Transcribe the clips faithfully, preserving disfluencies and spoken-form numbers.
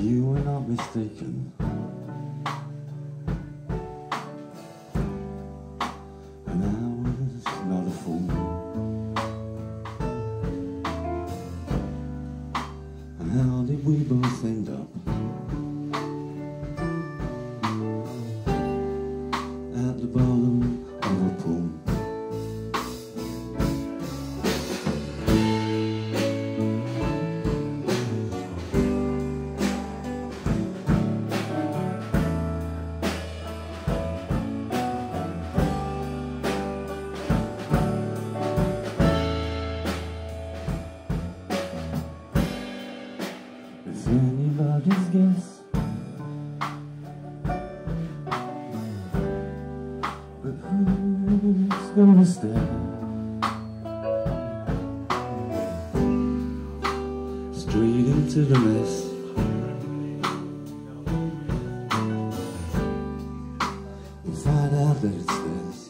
you were not mistaken, and I was not a fool. And how did we both end up at the bottom of a pool? If anybody's guess, but who's gonna stare straight into the mess? We'll find out that it's this.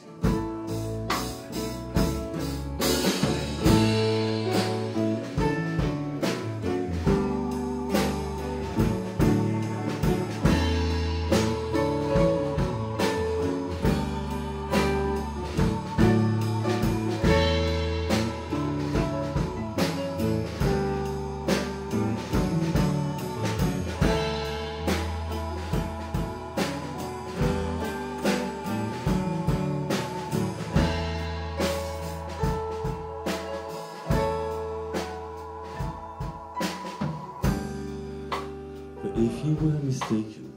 But if you were mistaken,